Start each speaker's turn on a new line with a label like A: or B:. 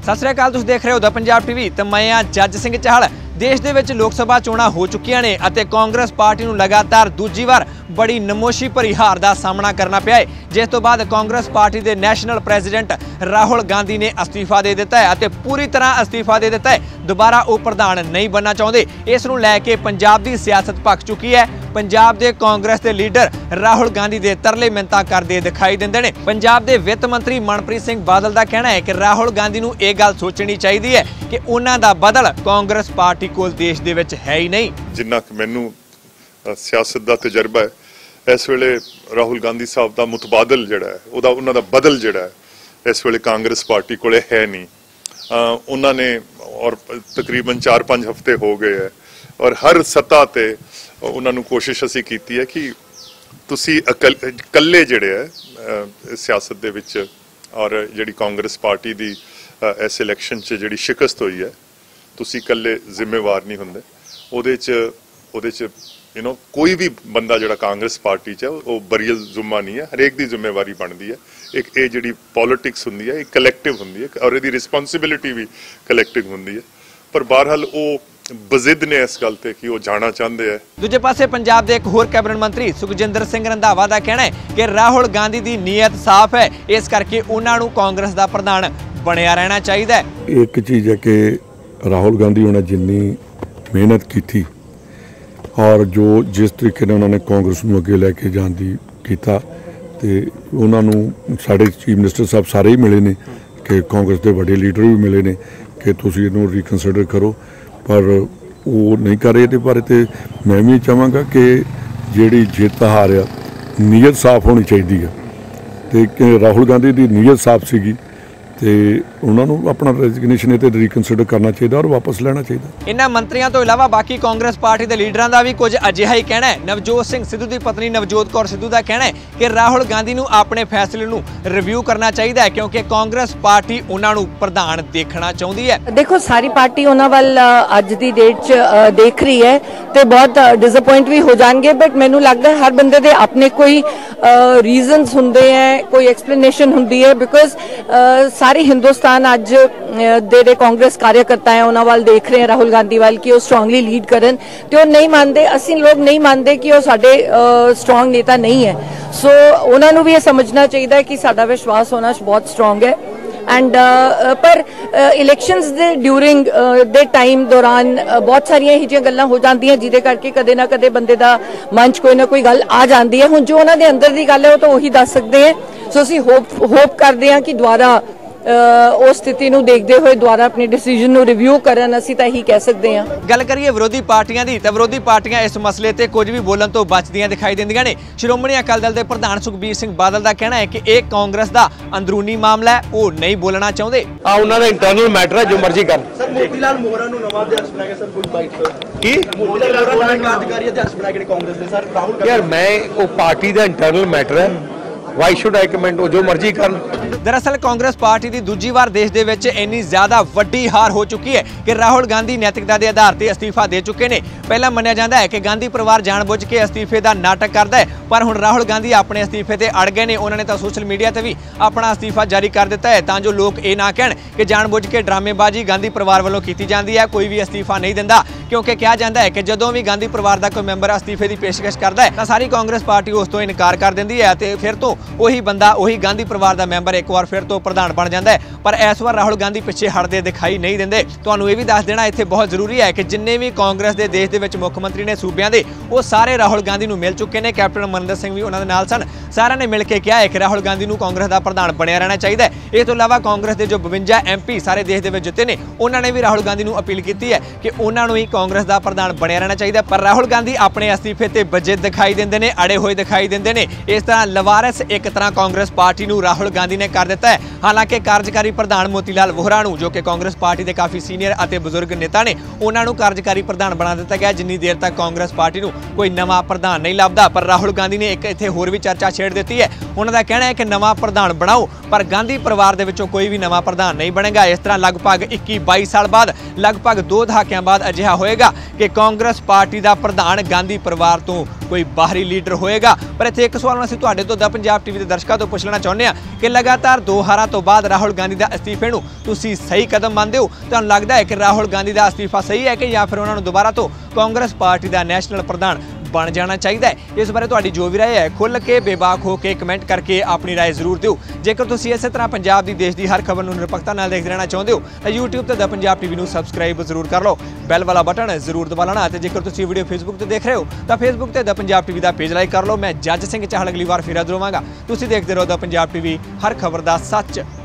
A: सत श्री अकाल, तुसीं देख रहे हो द पंजाब टीवी ते मैं हां जज सिंह चाहल। देश दे विच लोक सभा चोणां हो चुकियां ने अते कांग्रेस पार्टी नूं लगातार दूजी वार बड़ी नमोशी भरी हार दा सामना करना पिया है, जिस तो बाद कांग्रेस पार्टी के नैशनल प्रेजिडेंट राहुल गांधी ने अस्तीफा दे दिता है अते पूरी तरह अस्तीफा दे दिता है। दोबारा वो प्रधान नहीं बनना चाहते। इस नूं लैके पंजाब की सियासत पक चुकी है। पंजाब के कांग्रेस के लीडर राहुल गांधी के तरले मिन्नतां करते दिखाई देंदे ने। पंजाब के वित्त मंत्री मनप्रीत सिंह बादल का कहना है कि राहुल गांधी नूं यह गल सोचनी चाहिए है कि उन्हां दा बदल कांग्रेस पार्टी कोल देश दे विच है ही नहीं।
B: जिन्ना कि मैनूं सियासत का तजर्बा है, इस वेले राहुल गांधी साहब का मुतबादल जिहड़ा है उहदा उन्हां दा बदल जिहड़ा है इस वेले कांग्रेस पार्टी कोले है नहीं। उन्होंने और तकरीबन 4-5 हफ्ते हो गए है और हर सतह ते उन्होंने कोशिश असी की है कि तुसी कल्ले जिहड़े है सियासत दे विच और जिहड़ी कांग्रेस पार्टी दी इस इलैक्शन च जिहड़ी शिकस्त हुई है तुसी कल्ले जिम्मेवार नहीं हुंदे। ओदे च कोई भी बंदा जिहड़ा कांग्रेस पार्टी च वो बरीअल जुम्मा नहीं है, हरेक दी जिम्मेवारी बनती है। एक ये जिहड़ी पॉलिटिक्स हुंदी है एक कलैक्टिव हुंदी है और इहदी रिस्पॉन्सिबिलिटी भी कलैक्टिव हुंदी है। पर बहरहाल वो बजिद ने इस गल ते कि वो जाना चाहते हैं।
A: दूजे पासे पंजाब के एक होर कैबिनेट मंत्री सुखजिंदर सिंह रंधावा का कहना है कि राहुल गांधी की नीयत साफ है, इस करके उन्होंने कांग्रेस का प्रधान बनया रहना चाहिए।
C: एक चीज़ है कि राहुल गांधी उन्हें जिन्नी मेहनत की थी और जो जिस तरीके ने उन्होंने कांग्रेस में अगे लैके जाने की किया तो उन्होंने साढ़े चीफ मिनिस्टर साहब सारे ही मिले ने कि कांग्रेस के बड़े लीडर भी मिले ने कि तुसीं इहनूं रिकनसिडर करो, पर वो नहीं कर रहे। पर तो मैं भी चाहांगा कि जिहड़ी जित हार आ नीयत साफ होनी चाहिए है तो राहुल गांधी की नीयत साफ सीगी ते उन्होंने अपना रेजिग्नेशन इत्ते रिकनसिडर करना चाहिए और वापस लेना चाहिए।
A: इन्हां मंत्रियों तो इलावा बाकी कांग्रेस पार्टी के लीडरों का भी कुछ अजिहा ही कहना है। नवजोत सिंह सिद्धू की पत्नी नवजोत कौर सिद्धू का कहना है कि राहुल गांधी नूं अपने फैसले नूं रिव्यू करना चाहिए है क्योंकि कांग्रेस पार्टी उन्होंने प्रधान देखना चाहती है।
D: देखो सारी पार्टी उन्हां वल अज दी डेट च देख रही है तो बहुत डिसअपॉइंट भी हो जाएंगे, बट मैनूं लगदा है हर बंदे दे अपने कोई रीजनस हुंदे हैं, कोई एक्सप्लेनेशन हुंदी है। बिकॉज सारी हिंदुस्तान अज जेडे कांग्रेस कार्यकर्ता है उन्हां वाल देख रहे हैं राहुल गांधी वाल कि वो स्ट्रांगली लीड करन ते वो नहीं मानते, असी लोग नहीं मानते कि वो साडे स्ट्रांग नेता नहीं है। सो उन्हां नूं भी ये समझना चाहिए कि साडा विश्वास होना बहुत स्ट्रांग है। एंड पर इलैक्शंस दे ड्यूरिंग दे टाइम दौरान बहुत सारिया यही जिहियां गल्लां हो जांदियां जिहदे करके कदे ना कदे बंदे दा मन च कोई ना कोई गल आ जाती है। हुण जो उन्हां दे अंदर दी गल है वो तो वही दस सकते हैं। सो असीं होप करते हैं कि दुबारा उस स्थिति नूं देखते हुए दुबारा अपने डिसीजन नूं रिव्यू करन, असीं तां यही कह सकते हैं।
A: गल करिए विरोधी पार्टियां दी तां विरोधी पार्टियां इस मसले ते कुछ भी बोलण तो बचदियां दिखाई दिंदियां ने। श्रोमणी अकाली दल के प्रधान सुखबीर सिंह बादल का कहना है कि एक कांग्रेस का अंदरूनी मामला है, वो नहीं बोलना चाहते।
E: उन्हां दा इंटरनल मैटर है, जो मर्जी कर।
F: सर मोतीलाल मोहरा नूं नवां अध्यक्ष बनाया सर, कोई बाइट की मोतीलाल मोहरा नूं कार्यकारी अध्यक्ष बना के कांग्रेस दे सर राहुल
E: यार मैं वो पार्टी का इंटरनल मैटर है, वाई शुड आई कमेंट, वो जो मर्जी कर।
A: दरअसल कांग्रेस पार्टी की दूजी बार देश के विच इन्नी ज्यादा वड्डी हार हो चुकी है कि राहुल गांधी नैतिकता के आधार पर अस्तीफा दे चुके हैं। पहला मन्निया जाता है कि गांधी परिवार जानबूझ के अस्तीफे का नाटक करता है, पर हुण राहुल गांधी अपने अस्तीफे से अड़ गए ने। उन्होंने तो सोशल मीडिया पर भी अपना अस्तीफा जारी कर दिता है तां जो लोग ये ना कहण कि जानबूझ के ड्रामेबाजी गांधी परिवार वालों की जाती है। कोई भी अस्तीफा नहीं दिंदा क्योंकि कहा जाता है कि जदों भी गांधी परिवार का कोई मैंबर अस्तीफे की पेशकश करता है तो सारी कांग्रेस पार्टी उस तो इनकार कर देती है तो फिर तो वही बंदा वही गांधी परिवार का मैंबर एक बार फिर तो प्रधान बन जाता है। पर इस बार राहुल गांधी पिछे हटते दिखाई नहीं देंगे। तुहानूं यह भी दस देना इत्थे बहुत जरूरी है कि जिन्ने भी कांग्रेस के देश के विच मुख मंत्री ने सूबियां दे वो सारे राहुल गांधी नूं मिल चुके हैं। कैप्टन अमरिंदर सिंह भी उन्होंने नाल सन, सारिਆਂ ने मिल के कहा है कि राहुल गांधी नूं कांग्रेस का प्रधान बनया रहना चाहिए। इस तो इलावा कांग्रेस के जो 52 MP सारे देश के जिते ने उन्होंने भी राहुल गांधी नूं अपील की है कि उन्होंने ही कांग्रेस का प्रधान बनया रहना चाहिए। पर राहुल गांधी अपने अस्तीफे ते बजे दिखाई देंदे ने, अड़े हुए दिखाई देंदे ने। इस तरह लवारस एक तरह कांग्रेस पार्टी नूं राहुल गांधी ने कर दिता है। हालांकि कार्यकारी प्रधान मोतीलाल वोहरा नूं जो कि कांग्रेस पार्टी के काफ़ी सीनियर और बुजुर्ग नेता ने उन्होंने कार्यकारी प्रधान बना दिता गया जिन्नी देर तक कांग्रेस पार्टी नूं कोई नवा प्रधान नहीं लभदा। पर राहुल गांधी ने एक इत्थे होर भी चर्चा छेड़ दी है। उन्होंने कहना है कि नवा प्रधान बनाओ पर गांधी परिवार दे विचों कोई भी नवा प्रधान नहीं बनेगा। इस तरह लगभग 21-22 साल बाद लगभग 2 दहाकियां बाद अजिहा होएगा कि कांग्रेस पार्टी का प्रधान गांधी परिवार तो ਕੋਈ ਬਾਹਰੀ ਲੀਡਰ ਹੋਏਗਾ। ਪਰ ਇੱਥੇ ਇੱਕ ਸਵਾਲ ਅਸੀਂ ਤੁਹਾਡੇ ਤੋਂ ਪੰਜਾਬ ਟੀਵੀ ਦੇ ਦਰਸ਼ਕਾਂ ਤੋਂ ਪੁੱਛਣਾ ਚਾਹੁੰਦੇ ਹਾਂ ਕਿ ਲਗਾਤਾਰ 2 ਹਾਰਾਂ ਤੋਂ ਬਾਅਦ ਰਾਹੁਲ ਗਾਂਧੀ ਦਾ ਅਸਤੀਫੇ ਨੂੰ ਤੁਸੀਂ ਸਹੀ ਕਦਮ ਮੰਨਦੇ ਹੋ? ਤੁਹਾਨੂੰ ਲੱਗਦਾ ਹੈ ਕਿ ਰਾਹੁਲ ਗਾਂਧੀ ਦਾ ਅਸਤੀਫਾ ਸਹੀ ਹੈ ਕਿ ਜਾਂ ਫਿਰ ਉਹਨਾਂ ਨੂੰ ਦੁਬਾਰਾ ਤੋਂ ਕਾਂਗਰਸ ਪਾਰਟੀ ਦਾ ਨੈਸ਼ਨਲ ਪ੍ਰਧਾਨ बन जाना चाहिए? इस बारे तुहाडी जो भी राय है खुल के बेबाक होकर कमेंट करके अपनी राय जरूर दिओ। जेकर तुसीं इस तरह पंजाब दी देश दी हर खबर नूं निरपक्षता नाल देखदे रहना चाहुंदे हो तां YouTube ते द पंजाब टीवी नूं सबसक्राइब जरूर कर लो, बैल वाला बटन जरूर दबा लेना। ते जेकर तुसीं वीडियो फेसबुक ते देख रहे हो तां फेसबुक ते द पंजाब टीवी दा पेज लाइक कर लो। मैं जज सिंह चाहल अगली बार फिर हाज़र होवांगा। तुसीं देखदे रहो द पंजाब टीवी, हर खबर दा सच